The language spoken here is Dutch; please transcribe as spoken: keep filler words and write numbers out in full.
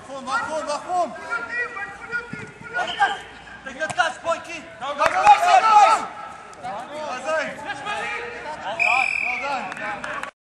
Acum, acum, acum! Te gândești, poi, chi? Gata, lasă-l!